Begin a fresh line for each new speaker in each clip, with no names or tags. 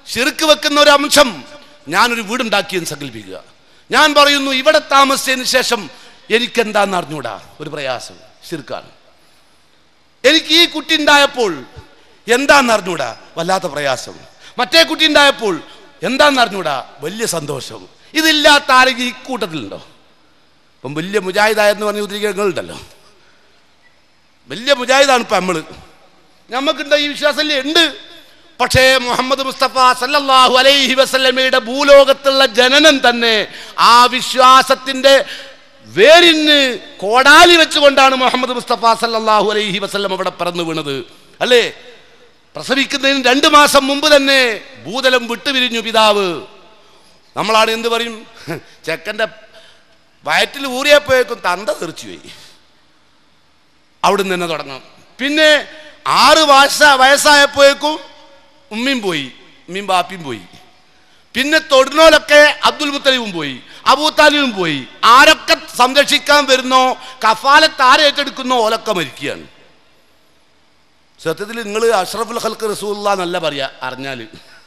ശിർക്ക് വെക്കുന്ന ഒരു അംശം. ഞാനൊരു വീടുണ്ടാക്കിയെന്ന് സങ്കല്പിക്കുക. ഞാൻ പറയുന്നു ഇവിടെ താമസിച്ചതിന് ശേഷം എനിക്കെന്താന്ന് അറിഞ്ഞൂടാ, ഒരു പ്രയാസം, ശിർക്കാണ്. എനിക്ക് ഈ കുട്ടി ഉണ്ടായപ്പോൾ എന്താന്ന് അറിഞ്ഞൂടാ, വല്ലാത്ത പ്രയാസം. മറ്റേ കുട്ടി ഉണ്ടായപ്പോൾ എന്താന്ന് അറിഞ്ഞൂടാ, വലിയ സന്തോഷം. ഇതില്ലാത്ത ആരെങ്കിലും ഈ കൂട്ടത്തിലുണ്ടോ? ഇപ്പം വലിയ മുജാഹിദായെന്ന് പറഞ്ഞ ഉദ്ദേശങ്ങളുണ്ടല്ലോ, വലിയ മുജാഹിദാണ് ഇപ്പം നമ്മൾ. നമുക്കുണ്ടോ ഈ വിശ്വാസമല്ലേ? ഉണ്ട്. പക്ഷേ മുഹമ്മദ് മുസ്തഫ സല്ലല്ലാഹു അലൈഹി വസല്ലമയുടെ ഭൂലോകത്തുള്ള ജനനം തന്നെ ആ വിശ്വാസത്തിന്റെ വേരിന് കോടാലി വെച്ചുകൊണ്ടാണ് മുഹമ്മദ് മുസ്തഫ സല്ലല്ലാഹു അലൈഹി വസല്ലം അവിടെ പറന്നു വീണത്, അല്ലേ? പ്രസവിക്കുന്നതിന് 2 മാസം മുമ്പ് തന്നെ ഭൂതലം വിട്ടുപിരിഞ്ഞു പിതാവ്. നമ്മളാണ് എന്ത് പറയും, ചെക്കൻ്റെ വയറ്റിൽ ഊറിയപ്പോഴേക്കും തന്ത തെറിച്ചുപോയി. അവിടുന്ന് തന്നെ തുടങ്ങാം. പിന്നെ 6 വയസ്സായപ്പോഴേക്കും ഉമ്മയും പോയി, ഉമ്മയും ബാപ്പിയും പോയി. പിന്നെ തൊടുന്നോലൊക്കെ അബ്ദുൽ മുത്തലിബും പോയി, അബൂതാലിബും പോയി. ആരൊക്കെ സംരക്ഷിക്കാൻ വരുന്നോ, കഫാലത്ത് ആരേറ്റെടുക്കുന്നോ ഓലൊക്കെ മരിക്കുകയാണ്. സത്യത്തിൽ നിങ്ങൾ അഷ്റഫുൽ ഖൽഖ് റസൂലുള്ളാഹി എന്നല്ല പറയാ, അറിഞ്ഞാൽ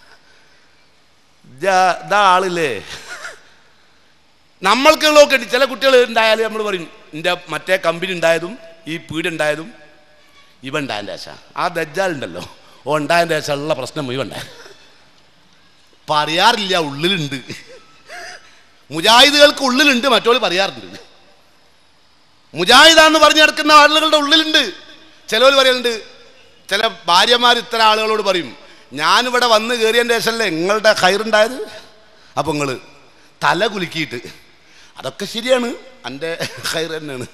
ഇതാ ആളില്ലേ. നമ്മൾക്കുള്ളതൊക്കെ ഉണ്ട്. ചില കുട്ടികൾ ഉണ്ടായാലും നമ്മൾ പറയും എൻ്റെ മറ്റേ കമ്പനി ഉണ്ടായതും ഈ പീടുണ്ടായതും ഇവ ഉണ്ടായതിൻ്റെ ശേഷം. ആ ദജ്ജാലുണ്ടല്ലോ, ഓ ഉണ്ടായതിൻ്റെ ശേഷം ഉള്ള പ്രശ്നം ഇവ ഉണ്ടായ പറയാറില്ല, ഉള്ളിലുണ്ട്. മുജാഹിദുകൾക്ക് ഉള്ളിലുണ്ട്, മറ്റോൾ പറയാറുണ്ട്. മുജാഹിദാന്ന് പറഞ്ഞു നടക്കുന്ന ആളുകളുടെ ഉള്ളിലുണ്ട്. ചിലവർ പറയുന്നുണ്ട്, ചില ഭാര്യമാർ ഇത്തരം ആളുകളോട് പറയും, ഞാനിവിടെ വന്ന് കയറിയതിൻ്റെ ശേഷമല്ലേ നിങ്ങളുടെ ഖൈറുണ്ടായത്. അപ്പം നിങ്ങൾ തല കുലുക്കിയിട്ട് അതൊക്കെ ശരിയാണ്, എൻ്റെ ഖൈർ തന്നെയാണ്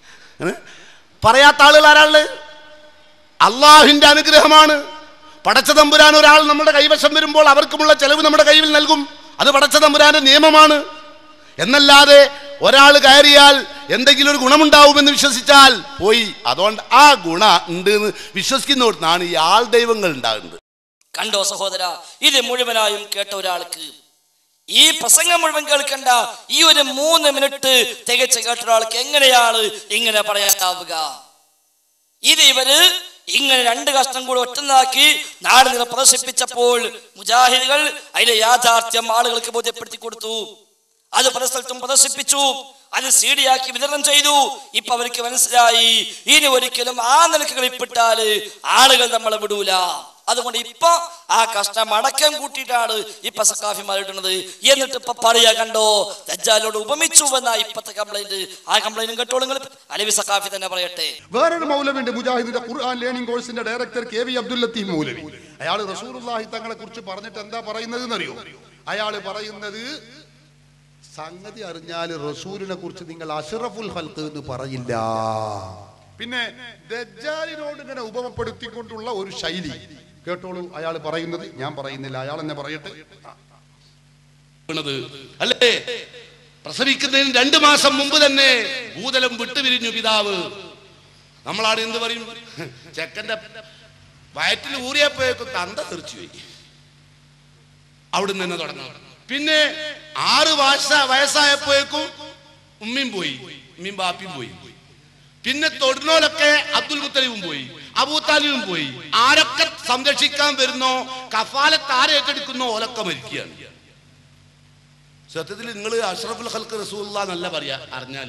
പറയാത്ത ആളുകൾ ആരാള്? അള്ളാഹുവിൻ്റെ അനുഗ്രഹമാണ്. പടച്ച തമ്പുരാൻ ഒരാൾ നമ്മുടെ കൈവശം വരുമ്പോൾ അവർക്കുമുള്ള ചെലവ് നമ്മുടെ കയ്യിൽ നൽകും. അത് പടച്ച തമ്പുരാന്റെ നിയമമാണ്. എന്നല്ലാതെ ഒരാൾ കയറിയാൽ എന്തെങ്കിലും ഒരു ഗുണമുണ്ടാവുമെന്ന് വിശ്വസിച്ചാൽ പോയി. അതുകൊണ്ട് ആ ഗുണ ഉണ്ട് എന്ന് വിശ്വസിക്കുന്നോടത്താണ് ഈ ആൾ ദൈവങ്ങൾ ഉണ്ടാകുന്നത്.
കണ്ടോ സഹോദര, ഇത് മുഴുവനായും കേട്ട ഒരാൾക്ക് ഈ പ്രസംഗം മുഴുവൻ കേൾക്കണ്ട, ഈ ഒരു 3 മിനിറ്റ് തികച്ച് കേട്ട ഒരാൾക്ക് എങ്ങനെയാണ് ഇങ്ങനെ പറയാനാവുക? ഇത് ഇവര് ഇങ്ങനെ 2 കഷ്ണം കൂടെ ഒറ്റന്നാക്കി നാടിനെ പ്രദർശിപ്പിച്ചപ്പോൾ മുജാഹിദുകൾ അതിലെ യാഥാർത്ഥ്യം ആളുകൾക്ക് ബോധ്യപ്പെടുത്തി കൊടുത്തു. അത് പല സ്ഥലത്തും പ്രദർശിപ്പിച്ചു, അത് CD ആക്കി വിതരണം ചെയ്തു. ഇപ്പൊ അവർക്ക് മനസ്സിലായി, ഇനി ഒരിക്കലും ആ നിലക്ക് കളിപ്പിട്ടാല് ആളുകൾ നമ്മളെ വിടൂല. അതുകൊണ്ട് ഇപ്പൊ ആ കഷ്ടം അടക്കം കൂട്ടിയിട്ടാണ് ഇപ്പൊ സഖാഫിമാർ ഇടുന്നത്. എന്നിട്ട് ഇപ്പൊ പറയാ, കണ്ടോ ദജ്ജാലോട് ഉപമിച്ചു എന്നാ ഇപ്പത്തെ കംപ്ലൈന്റ്. ആ കംപ്ലൈന്റും കേട്ടോളൂ നിങ്ങൾ. അലവി സഖാഫി തന്നെ പറയട്ടെ.
വേറൊരു മൗലവിന്റെ മുജാഹിദിന്റെ ഖുർആൻ ലേണിംഗ് കോഴ്സിന്റെ ഡയറക്ടർ KV അബ്ദുൽ ലത്തീഫ് മൗലവി, അയാൾ റസൂലുള്ളാഹി തങ്ങളെ കുറിച്ച് പറഞ്ഞിട്ട് എന്താ പറയുന്നത് എന്നറിയോ? അയാൾ പറയുന്നത്, സംഗതി അറിഞ്ഞാൽ റസൂലിനെ കുറിച്ച് നിങ്ങൾ അഷ്റഫുൽ ഖൽഖ് എന്ന് പറയില്ല. പിന്നെ ദജ്ജാലിനോട് ഇങ്ങനെ ഉപമപ്പെടുത്തിക്കൊണ്ടുള്ള ഒരു ശൈലി കേട്ടോളൂ. അയാൾ പറയുന്നത്, ഞാൻ പറയുന്നില്ല, അയാൾ എന്നെ പറയട്ടെ.
അല്ലേ, പ്രസവിക്കുന്നതിന് 2 മാസം മുമ്പ് തന്നെ ഭൂതലം വിട്ടുപിരിഞ്ഞു പിതാവ്. നമ്മളാണ് എന്ത് പറയും, ചെക്കൻ്റെ വയറ്റിൽ ഊറിയപ്പോഴേക്കും തന്ത തെറിച്ചുപോയി. അവിടുന്ന് തന്നെ തുടങ്ങാം. പിന്നെ 6 വയസ്സായപ്പോഴേക്കും ഉമ്മയും പോയി, ഉമ്മയും ബാപ്പിയും പോയി. പിന്നെ തൊടുന്നോലൊക്കെ അബ്ദുൽ മുത്തലിബും പോയി, അബൂതാലിബും പോയി. ആരൊക്കെ സംരക്ഷിക്കാൻ വരുന്നോ, കഫാലത്ത് ആരേറ്റെടുക്കുന്നോ ഓലൊക്കെ മരിക്കുകയാണ്. സത്യത്തിൽ നിങ്ങൾ അഷ്റഫുൽ ഖൽഖ് റസൂലുള്ളാഹി എന്നല്ല പറയാ, അറിഞ്ഞാൽ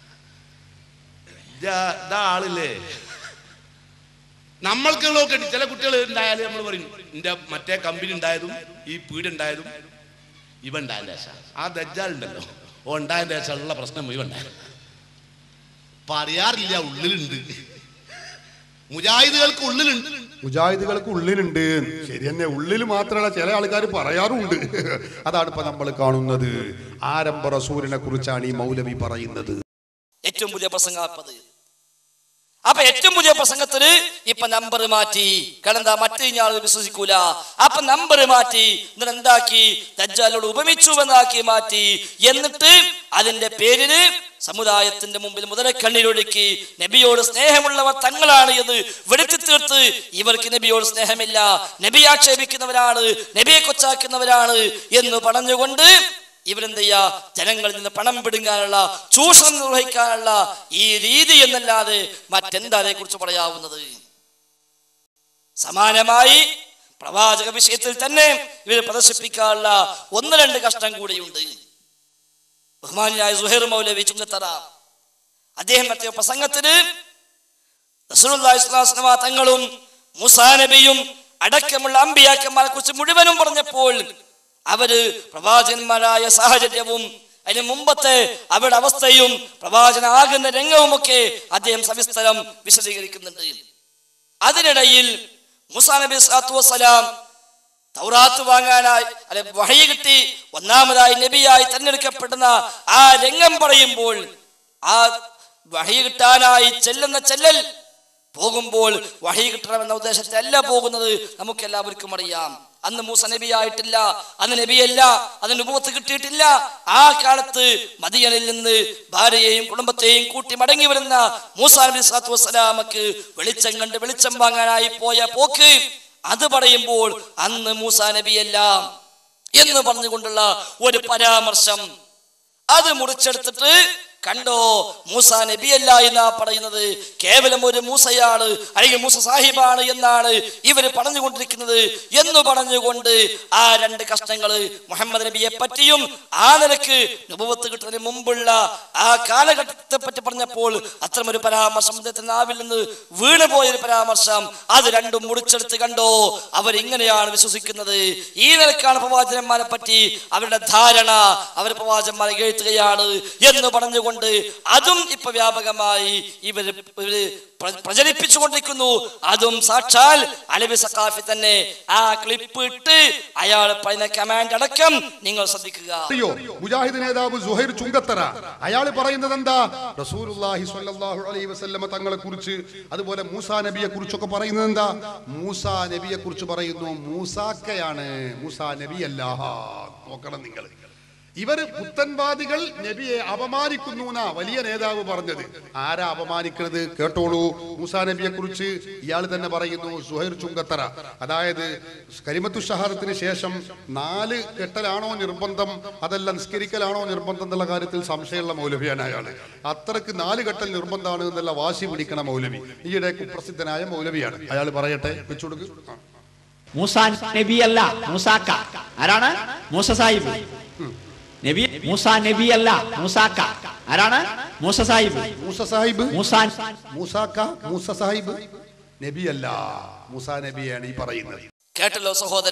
ഇതാ ആളില്ലേ. നമ്മൾക്കുള്ളതൊക്കെ ഉണ്ട്. ചില കുട്ടികൾ ഉണ്ടായാലും നമ്മൾ പറയും എൻ്റെ മറ്റേ കമ്പനി ഉണ്ടായതും ഈ പീടുണ്ടായതും ഇവ ഉണ്ടായതിൻ്റെ ശേഷം. ആ ദജ്ജാലുണ്ടല്ലോ, ഓ ഉണ്ടായതിൻ്റെ ശേഷം ഉള്ള പ്രശ്നം ഇവ ഉണ്ടായത് പറയാറില്ല, ഉള്ളിലുണ്ട്. മുജാഹിദുകൾക്ക് ഉള്ളിലുണ്ട്.
ശരി തന്നെ, ഉള്ളിൽ മാത്രമല്ല, ചില ആൾക്കാർ പറയാറുണ്ട്. അതാണ് ഇപ്പൊ നമ്മൾ കാണുന്നത്. ആരംഭ റസൂലിനെ കുറിച്ചാണ് ഈ മൗലവി പറയുന്നത്.
ഏറ്റവും പുതിയ പ്രസംഗം. അപ്പൊ ഏറ്റവും പുതിയ പ്രസംഗത്തിന് ഇപ്പൊ നമ്പർ മാറ്റി. കാരണം മറ്റു ആളുകൾ വിശ്വസിക്കൂല. അപ്പൊ നമ്പർ മാറ്റി, എന്നിട്ട് എന്താക്കി, ദജ്ജാലോട് ഉപമിച്ചു എന്നാക്കി മാറ്റി. എന്നിട്ട് അതിന്റെ പേരില് സമുദായത്തിന്റെ മുമ്പിൽ മുതലക്കണ്ണീരൊഴുക്കി നബിയോട് സ്നേഹമുള്ളവർ തങ്ങളാണ് എന്ന് വെളുത്തി തീർത്ത് ഇവർക്ക് നബിയോട് സ്നേഹമില്ല, നബി ആക്ഷേപിക്കുന്നവരാണ്, നബിയെ കൊച്ചാക്കുന്നവരാണ് എന്ന് പറഞ്ഞുകൊണ്ട് ഇവരെന്ത് ചെയ്യാ, ജനങ്ങളിൽ നിന്ന് പണം പിടുങ്ങാനുള്ള, ചൂഷണം നിർവഹിക്കാനുള്ള ഈ രീതി എന്നല്ലാതെ മറ്റെന്താ അതേ കുറിച്ച് പറയാവുന്നത്? സമാനമായി പ്രവാചക വിഷയത്തിൽ തന്നെ ഇവർ പ്രദർശിപ്പിക്കാനുള്ള 1-2 കഷ്ടം കൂടിയുണ്ട്. ബഹുമാനിയായ സുഹൈർ മൗലവി ചുങ്കത്തറ അദ്ദേഹം നടത്തിയ പ്രസംഗത്തിന് റസൂലുള്ളാഹി സ്വല്ലല്ലാഹു അലൈഹി വസല്ലം തങ്ങളും മൂസാ നബിയും അടക്കമുള്ള അമ്പിയാക്കന്മാരെ കുറിച്ച് മുഴുവനും പറഞ്ഞപ്പോൾ അവര് പ്രവാചകന്മാരായ സാഹചര്യവും അതിന് മുമ്പത്തെ അവരുടെ അവസ്ഥയും പ്രവാചകനാകുന്ന രംഗവുമൊക്കെ അദ്ദേഹം സവിസ്തരം വിശദീകരിക്കുന്നുണ്ട്. അതിനിടയിൽ മൂസാ നബി സ്വല്ലല്ലാഹു അലൈഹി വസല്ലം തൗറാത്ത് വാങ്ങാനായി വഹയി കിട്ടി ഒന്നാമതായി നബിയായി തെരഞ്ഞെടുക്കപ്പെടുന്ന ആ രംഗം പറയുമ്പോൾ ആ വഹയി കിട്ടാനായി ചെല്ലൽ പോകുമ്പോൾ വഹയി കിട്ടണമെന്ന ഉദ്ദേശത്തെ അല്ല പോകുന്നത്. നമുക്ക് എല്ലാവർക്കും അറിയാം, അന്ന് മൂസ നബിയായിട്ടില്ല, അന്ന് നബിയല്ല, അന്ന് നുബുവത്ത് കിട്ടിയിട്ടില്ല. ആ കാലത്ത് മദിയനിൽ നിന്ന് ഭാര്യയെയും കുടുംബത്തെയും കൂട്ടി മടങ്ങി വരുന്ന മൂസാ നബി സ്വല്ലല്ലാഹു അലൈഹി വസല്ലമക്ക് വെളിച്ചം കണ്ട് വെളിച്ചം വാങ്ങാനായി പോയ പോക്ക് അത് പറയുമ്പോൾ അന്ന് മൂസാ നബിയല്ല എന്ന് പറഞ്ഞുകൊണ്ടുള്ള ഒരു പരാമർശം അത് മുറിച്ചെടുത്തിട്ട് കണ്ടോ മൂസാ നബിയല്ല എന്നാ പറയുന്നത്, കേവലം ഒരു മൂസയാണ് അല്ലെങ്കിൽ മൂസ സാഹിബാണ് എന്നാണ് ഇവര് പറഞ്ഞുകൊണ്ടിരിക്കുന്നത് എന്ന് പറഞ്ഞുകൊണ്ട് ആ 2 കഷ്ടങ്ങള് മുഹമ്മദ് നബിയെ പറ്റിയും ആ നിലക്ക് നുബുവത്ത് കിട്ടുന്നതിന് മുമ്പുള്ള ആ കാലഘട്ടത്തെ പറ്റി പറഞ്ഞപ്പോൾ അത്തരമൊരു പരാമർശം അദ്ദേഹത്തിന്റെ നാവിൽ നിന്ന് വീണുപോയൊരു പരാമർശം അത് 2 മുറിച്ചെടുത്ത് കണ്ടോ അവരിങ്ങനെയാണ് വിശ്വസിക്കുന്നത്. ഈ നിലക്കാണ് പ്രവാചകന്മാരെ പറ്റി അവരുടെ ധാരണ, അവർ പ്രവാചകന്മാരെ എഴുത്തുകയാണ് എന്ന് പറഞ്ഞുകൊണ്ട് അതും ഇപ്പൊ വ്യാപകമായി ഇവര് പ്രചരിപ്പിച്ചുകൊണ്ടിരിക്കുന്നു. അതും സാക്ഷാൽ അലവി സഖാഫി തന്നെ ആ ക്ലിപ്പ് ഇട്ട് അയാൾ പറയുന്ന കമാൻഡ് അടക്കം നിങ്ങൾ ശ്രദ്ധിക്കുക.
മുജാഹിദ് നേതാവ് സുഹൈർ ചുങ്കത്തറ അയാൾ പറയുന്നത് എന്താ, റസൂലുള്ളാഹി സ്വല്ലല്ലാഹു അലൈഹി വസല്ലമ തങ്ങളെ കുറിച്ച് അതുപോലെ മൂസാ നബിയെ കുറിച്ചൊക്കെ പറയുന്നത് എന്താ, മൂസാ നബിയെ കുറിച്ച് പറയുന്നു മൂസാക്കയാണ്, മൂസാ നബിയല്ല. നോക്കണം നിങ്ങൾ, ഇവര് പുത്തൻവാദികൾ നബിയെ അപമാനിക്കുന്നു എന്നാ വലിയ നേതാവ് പറഞ്ഞത്. ആരാ അപമാനിക്കുന്നത് കേട്ടോളൂ. മൂസാ നബിയെ കുറിച്ച് ഇയാൾ തന്നെ പറയുന്നു, സുഹൈർ ചുങ്കത്തറ. അതായത് കലിമത്തു ഷഹാദത്തിന് ശേഷം 4 കെട്ടലാണോ നിർബന്ധം അതല്ല നിസ്കരിക്കലാണോ നിർബന്ധം എന്നുള്ള കാര്യത്തിൽ സംശയമുള്ള മൗലവിയാണ് അയാള്. അത്രക്ക് 4 കെട്ടൽ നിർബന്ധമാണ് എന്നുള്ള വാശി പിടിക്കണ മൗലവി, ഈയിടെ കുപ്രസിദ്ധനായ മൗലവിയാണ്. അയാൾ പറയട്ടെ, വെച്ചുകൊടുക്ക്.
മൂസാ നബിയല്ല, മൂസാക്ക. ആരാണ്? മൂസ സാഹിബ്. നബി മൂസാ നബിയല്ല, മൂസാക്ക. ആരാണ്? മൂസ സാഹിബ്.
മൂസ സാഹിബ്,
മൂസാക്ക,
മൂസ സാഹിബ് നബിയല്ല, മൂസാ നബിയാണ് ഈ പറയുന്നത്.
കേട്ടല്ലോ സഹോദര.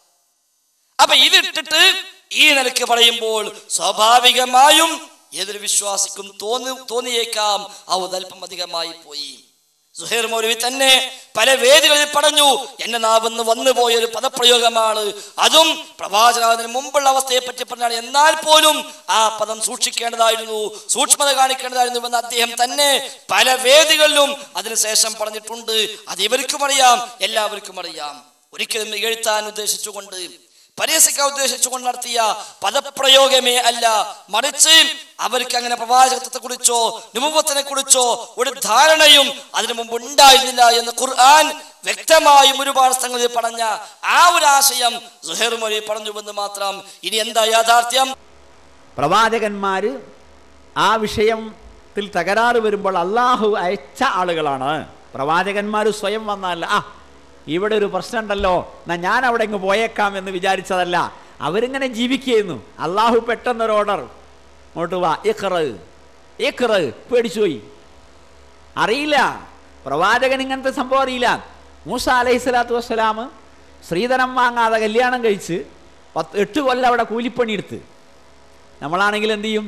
അപ്പൊ ഇതിട്ടിട്ട് ഈ നിലയ്ക്ക് പറയുമ്പോൾ സ്വാഭാവികമായും ഏതൊരു വിശ്വാസിക്കും തോന്നിയേക്കാം അവതൽപ്പം അധികമായി പോയി. സുഹൈർ മൗലവി തന്നെ പല വേദികളിൽ പറഞ്ഞു, എന്റെ നാവെന്ന് വന്നുപോയ ഒരു പദപ്രയോഗമാണ്, അതും പ്രവാചകന് മുമ്പുള്ള അവസ്ഥയെ പറ്റി പറഞ്ഞാണ്. എന്നാൽ പോലും ആ പദം സൂക്ഷിക്കേണ്ടതായിരുന്നു, സൂക്ഷ്മത കാണിക്കേണ്ടതായിരുന്നു എന്ന് അദ്ദേഹം തന്നെ പല വേദികളിലും അതിനുശേഷം പറഞ്ഞിട്ടുണ്ട്. അത് ഇവർക്കും അറിയാം, എല്ലാവർക്കും അറിയാം. ഒരിക്കലും എഴുത്താൻ ഉദ്ദേശിച്ചുകൊണ്ട് പരിഹസിക്കാൻ ഉദ്ദേശിച്ചുകൊണ്ട് നടത്തിയ പദപ്രയോഗമേ അല്ല, മറിച്ച് അവർക്ക് അങ്ങനെ പ്രവാചകത്വത്തെ കുറിച്ചോ നുബുവത്തിനെ കുറിച്ചോ ഒരു ധാരണയും അതിനു മുമ്പ് ഉണ്ടായിരുന്നില്ല എന്ന് ഖുർആൻ വ്യക്തമായും ഒരുപാട് സ്ഥലങ്ങളിൽ പറഞ്ഞ ആ ഒരു ആശയം സുഹൈർ മൗലവി പറഞ്ഞുവെന്ന് മാത്രം. ഇനി എന്താ യാഥാർത്ഥ്യം?
പ്രവാചകന്മാര് ആ വിഷയത്തിൽ തകരാറ് വരുമ്പോൾ അള്ളാഹു അയച്ച ആളുകളാണ്. പ്രവാചകന്മാർ സ്വയം വന്നല്ല, ഇവിടെ ഒരു പ്രശ്നം ഉണ്ടല്ലോ എന്നാ ഞാൻ അവിടെ ഇങ്ങ് പോയേക്കാം എന്ന് വിചാരിച്ചതല്ല. അവരിങ്ങനെ ജീവിക്കുന്നു. അള്ളാഹു പെട്ടെന്നൊരു ഓർഡർ, അങ്ങോട്ട് വാ, ഇഖ്റ. പേടിച്ചുപോയി, അറിയില്ല, പ്രവാചകൻ ഇങ്ങനത്തെ സംഭവം അറിയില്ല. മൂസ അലൈഹിസ്സലാത്തു വസ്സലാം സ്ത്രീധനം വാങ്ങാതെ കല്യാണം കഴിച്ച് 8 കൊല്ലം അവിടെ കൂലിപ്പണിയെടുത്ത്. നമ്മളാണെങ്കിൽ എന്ത് ചെയ്യും?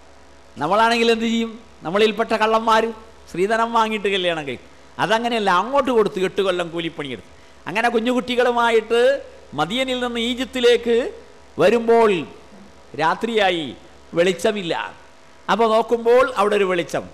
നമ്മളിൽപ്പെട്ട കള്ളന്മാർ സ്ത്രീധനം വാങ്ങിയിട്ട് കല്യാണം കഴിക്കും. അതങ്ങനെയല്ല, അങ്ങോട്ട് കൊടുത്ത് 8 കൊല്ലം കൂലിപ്പണിയെടുത്ത്. അങ്ങനെ കുഞ്ഞുകുട്ടികളുമായിട്ട് മദിയനിൽ നിന്ന് ഈജിപ്തിലേക്ക് വരുമ്പോൾ രാത്രിയായി, വെളിച്ചമില്ല. അപ്പോൾ നോക്കുമ്പോൾ അവിടെ ഒരു വെളിച്ചം.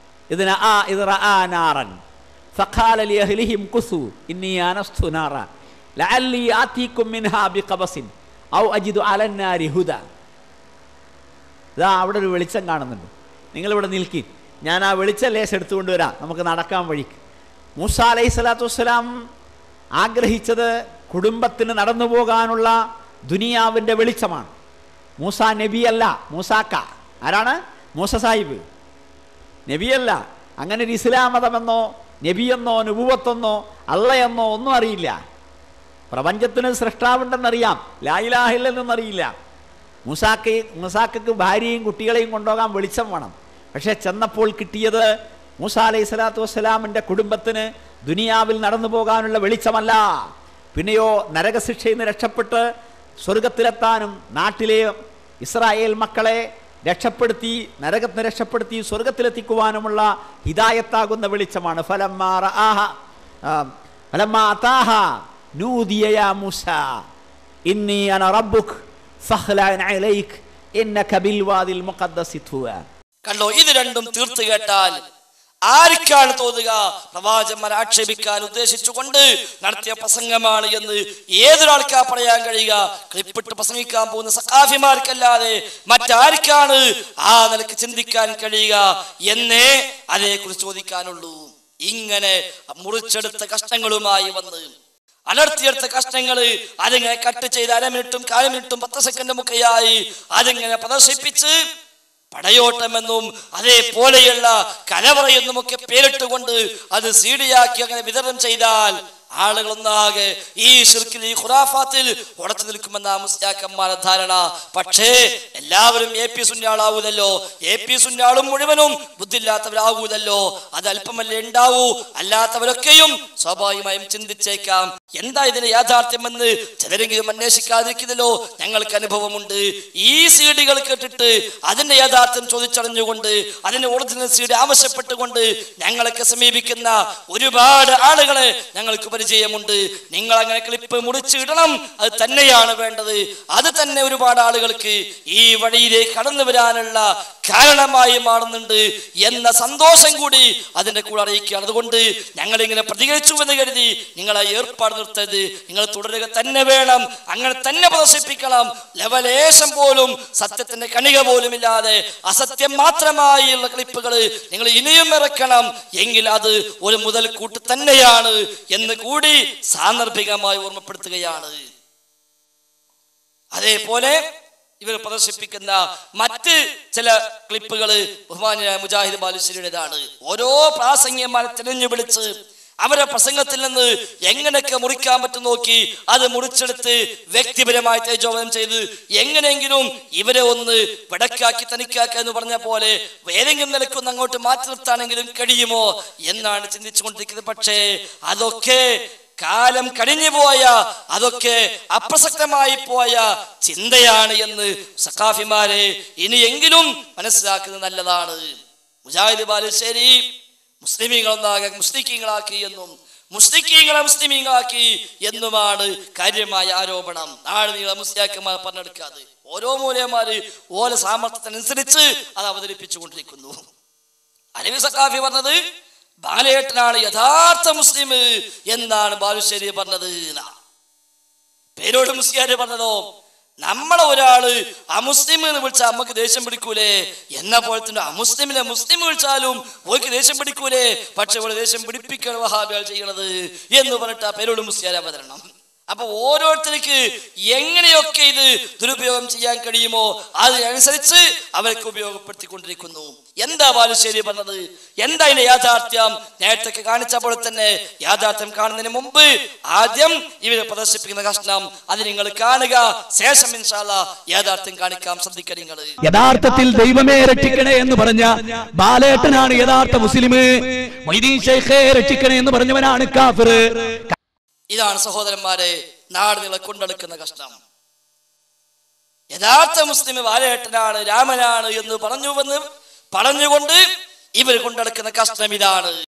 അവിടെ ഒരു വെളിച്ചം കാണുന്നുണ്ട്, നിങ്ങളിവിടെ നിൽക്കി, ഞാൻ ആ വെളിച്ചം ലേശം എടുത്തുകൊണ്ട് വരാം, നമുക്ക് നടക്കാൻ വഴിക്ക്. മൂസ അലൈഹിസ്സലാത്തു വസ്സലാം ആഗ്രഹിച്ചത് കുടുംബത്തിന് നടന്നു പോകാനുള്ള ദുനിയാവിൻ്റെ വെളിച്ചമാണ്. മൂസ നബിയല്ല, മൂസാക്ക. ആരാണ്? മൂസ സാഹിബ്. നബിയല്ല. അങ്ങനെ ഒരു ഇസ്ലാം മതമെന്നോ നബിയെന്നോ നുബുവത്തെന്നോ അള്ളയെന്നോ ഒന്നും അറിയില്ല. പ്രപഞ്ചത്തിന് സൃഷ്ടാവുണ്ടെന്നറിയാം, ലാ ഇലാഹ ഇല്ലല്ലെന്നറിയില്ല. മൂസാക്ക് ഭാര്യയും കുട്ടികളെയും കൊണ്ടുപോകാൻ വെളിച്ചം വേണം. പക്ഷെ ചെന്നപ്പോൾ കിട്ടിയത് മൂസ അലൈഹി സ്വലാത്തു വസ്സലാമിൻ്റെ കുടുംബത്തിന് ദുനിയാവിൽ നടന്നു പോകാനുള്ള വെളിച്ചമല്ല, പിന്നെയോ നരകശിക്ഷയിൽ നിന്ന് രക്ഷപ്പെട്ട് സ്വർഗത്തിലെത്താനും നാട്ടിലെ ഇസ്രായേൽ മക്കളെ രക്ഷപ്പെടുത്തി നരകത്തിന് രക്ഷപ്പെടുത്തി സ്വർഗത്തിലെത്തിക്കുവാനുമുള്ള ഹിദായത്താകുന്ന വെളിച്ചമാണ്. ഫലമ്മാ അതാഹ നൂദിയ യാ മൂസ ഇന്നി അന റബ്ബുക് ഫഖ്ലഅൻ അലൈക് ഇന്നക ബിൽ വാദിൽ മുഖദ്ദസി തുവ.
കണ്ടോ, ഇത് രണ്ടും തീർത്ത് കേട്ടാൽ ആർക്കാണ് തോന്നുക പ്രവാചകന്മാരെ ആക്ഷേപിക്കാൻ ഉദ്ദേശിച്ചുകൊണ്ട് നടത്തിയ പ്രസംഗമാണ് എന്ന് ഏതൊരാൾക്കാ പറയാൻ കഴിയുക? ക്ലിപ്പിട്ട് പ്രസംഗിക്കാൻ പോകുന്ന സഖാഫിമാർക്കല്ലാതെ മറ്റാർക്കാണ് ആ നിലക്ക് ചിന്തിക്കാൻ കഴിയുക എന്നേ അതേക്കുറിച്ച് ചോദിക്കാനുള്ളൂ. ഇങ്ങനെ മുറിച്ചെടുത്ത കഷ്ണങ്ങളുമായി വന്ന് അലർത്തിയെടുത്ത കഷ്ണങ്ങള് അതിങ്ങനെ കട്ട് ചെയ്ത് 1/2 മിനിറ്റും 1/4 മിനിറ്റും 10 സെക്കൻഡും ഒക്കെയായി അതിങ്ങനെ പ്രദർശിപ്പിച്ച് പടയോട്ടമെന്നും അതേപോലെയുള്ള കലവറയെന്നുമൊക്കെ പേരിട്ടുകൊണ്ട് അത് സീഡിയാക്കി അങ്ങനെ വിതരണം ചെയ്താൽ ആളുകളൊന്നാകെ ഈ ശിർക്കിൽ ഈ ഖുറാഫാത്തിൽ ഉടച്ചു നിൽക്കുമെന്ന മുസ്ലിയാക്കന്മാരുടെ ധാരണ. പക്ഷേ എല്ലാവരും AP സുന്നാളാവൂലല്ലോ, AP സുന്നാളും മുഴുവനും ബുദ്ധിയില്ലാത്തവരാകൂലല്ലോ, അത് അല്പമല്ലേ ഉണ്ടാവൂ. അല്ലാത്തവരൊക്കെയും സ്വാഭാവികമായും ചിന്തിച്ചേക്കാം, എന്താ ഇതിന്റെ യാഥാർത്ഥ്യമെന്ന് ചിലരെങ്കിലും അന്വേഷിക്കാതിരിക്കുന്നല്ലോ. ഞങ്ങൾക്ക് അനുഭവമുണ്ട്. ഈ സീഡികൾ കേട്ടിട്ട് അതിന്റെ യാഥാർത്ഥ്യം ചോദിച്ചറിഞ്ഞുകൊണ്ട് അതിന്റെ ഒറിജിനൽ സീഡ് ആവശ്യപ്പെട്ടുകൊണ്ട് ഞങ്ങളൊക്കെ സമീപിക്കുന്ന ഒരുപാട് ആളുകളെ ഞങ്ങൾക്ക് പരിചയമുണ്ട്. നിങ്ങൾ അങ്ങനെ ക്ലിപ്പ് മുറിച്ചിടണം, അത് തന്നെയാണ് വേണ്ടത്. അത് തന്നെ ഒരുപാട് ആളുകൾക്ക് ഈ വഴിയിലേക്ക് കടന്നു വരാനുള്ള കാരണമായി മാറുന്നുണ്ട് എന്ന സന്തോഷം കൂടി അതിന്റെ കൂടെ അറിയിക്കുകയാണ്. അതുകൊണ്ട് ഞങ്ങൾ ഇങ്ങനെ പ്രതികരിച്ചു എന്ന് കരുതി നിങ്ങളെ ഏർപ്പാട് നിർത്തരുത്. നിങ്ങൾ തുടരുക തന്നെ വേണം, അങ്ങനെ തന്നെ പ്രദർശിപ്പിക്കണം. ലവലേശം പോലും സത്യത്തിന്റെ കണിക പോലും ഇല്ലാതെ അസത്യം മാത്രമായുള്ള ക്ലിപ്പുകൾ നിങ്ങൾ ഇനിയും ഇറക്കണം. എങ്കിൽ അത് ഒരു മുതൽക്കൂട്ട് തന്നെയാണ് എന്ന് കൂടി സാന്ദർഭികമായി ഓർമ്മപ്പെടുത്തുകയാണ്. അതേപോലെ ഇവർ പ്രദർശിപ്പിക്കുന്ന മറ്റ് ചില ക്ലിപ്പുകൾ ബഹുമാന്യനായ മുജാഹിദ് ബാലുശ്ശേരിയുടേതാണ്. ഓരോ പ്രാസംഗികന്മാരെ തിരഞ്ഞു വിളിച്ച് അവരെ പ്രസംഗത്തിൽ നിന്ന് എങ്ങനെയൊക്കെ മുറിക്കാൻ പറ്റും നോക്കി അത് മുറിച്ചെടുത്ത് വ്യക്തിപരമായി തേജോവധം ചെയ്ത് എങ്ങനെയെങ്കിലും ഇവരെ ഒന്ന് വെടക്കാക്കി തനിക്കാക്കുക എന്ന് പറഞ്ഞ പോലെ ഏതെങ്കിലും നിലക്കൊന്ന് അങ്ങോട്ട് മാറ്റി നിർത്താനെങ്കിലും കഴിയുമോ എന്നാണ് ചിന്തിച്ചുകൊണ്ടിരിക്കുന്നത്. പക്ഷേ അതൊക്കെ കാലം കഴിഞ്ഞു പോയ, അതൊക്കെ അപ്രസക്തമായി പോയ ചിന്തയാണ് എന്ന് സഖാഫിമാരെ ഇനിയെങ്കിലും മനസ്സിലാക്കുന്നത് നല്ലതാണ്. മുജാഹിദ് ബാലുശ്ശേരി മുസ്ലിമീങ്ങളൊന്നാകെ മുസ്ലിക്കീങ്ങളാക്കി എന്നും മുസ്ലിക്കീങ്ങളെ മുസ്ലിമീങ്ങളാക്കി എന്നുമാണ് കാര്യമായ ആരോപണം. നാളെ നിങ്ങളെ മുസ്ലിയാക്കന്മാർ പറഞ്ഞെടുക്കാതെ ഓരോ മൂലയന്മാര് ഓരോ സാമർത്ഥ്യത്തിനനുസരിച്ച് അത് അവതരിപ്പിച്ചു കൊണ്ടിരിക്കുന്നു. അലവി സഖാഫി പറഞ്ഞത് ബാലേട്ടനാണ് യഥാർത്ഥ മുസ്ലിം എന്നാണ് ബാലുശ്ശേരി പറഞ്ഞത്. പേരോട് മുസ്ലിയാര് പറഞ്ഞതോ നമ്മളെ ഒരാള് അമുസ്ലിം എന്ന് വിളിച്ചാൽ നമുക്ക് ദേഷ്യം പിടിക്കൂലേ, എന്ന പോലെ തന്നെ അമുസ്ലിമിനെ മുസ്ലിം വിളിച്ചാലും ഓർക്ക് ദേഷ്യം പിടിക്കൂലേ, പക്ഷെ ഇവിടെ ദേഷ്യം പിടിപ്പിക്കാൻ വഹാബികൾ ചെയ്യണത് എന്ന് പറഞ്ഞിട്ട് ആ പേരോട് മുസ്ലിയാർ അവതരണം. അപ്പൊ ഓരോരുത്തർക്ക് എങ്ങനെയൊക്കെ ഇത് ദുരുപയോഗം ചെയ്യാൻ കഴിയുമോ അതിനനുസരിച്ച് അവർക്ക് ഉപയോഗപ്പെടുത്തിക്കൊണ്ടിരിക്കുന്നു. എന്താ ബാലുശ്ശേരി പറഞ്ഞത്, എന്താ ഇതിന്റെ യാഥാർത്ഥ്യം? നേരത്തെ കാണിച്ച പോലെ തന്നെ യാഥാർത്ഥ്യം കാണുന്നതിന് മുമ്പ് ആദ്യം ഇവരെ പ്രദർശിപ്പിക്കുന്ന കഷ്ണം അത് നിങ്ങൾ കാണുക, ശേഷം ഇൻഷാ അല്ലാഹ് യാഥാർത്ഥ്യം കാണിക്കാം. ശ്രദ്ധിക്കുക നിങ്ങൾ.
യഥാർത്ഥത്തിൽ ദൈവമേ രക്ഷിക്കണേ എന്ന് പറഞ്ഞ ബാലേട്ടനാണ് യഥാർത്ഥ മുസ്ലിം, മൊയ്തീൻ ശൈഖേ രക്ഷിക്കണേ എന്ന് പറഞ്ഞവനാണ് കാഫിർ.
ഇതാണ് സഹോദരന്മാരെ നാട് നിങ്ങളെ കൊണ്ടെടുക്കുന്ന കഷ്ടം. യഥാർത്ഥ മുസ്ലിം ബാലേട്ടനാണ്, രാമനാണ് എന്ന് പറഞ്ഞുകൊണ്ട് ഇവർ കൊണ്ടെടുക്കുന്ന കഷ്ടം ഇതാണ്.